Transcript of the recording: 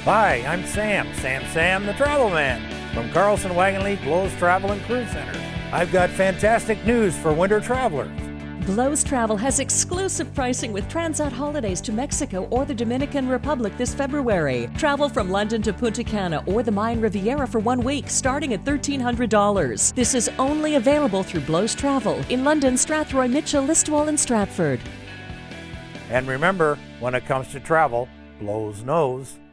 Hi, I'm Sam the Travel Man, from Carlson Wagon Leaf Blows Travel and Cruise Center. I've got fantastic news for winter travelers. Blows Travel has exclusive pricing with Transat holidays to Mexico or the Dominican Republic this February. Travel from London to Punta Cana or the Mayan Riviera for 1 week, starting at $1,300. This is only available through Blows Travel in London, Strathroy, Mitchell, Listowel and Stratford. And remember, when it comes to travel, Blows knows.